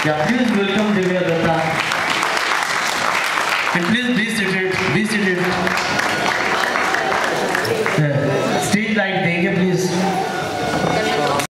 Yeah, please welcome Divya Datta. And please be seated, be seated. Stage light देंगे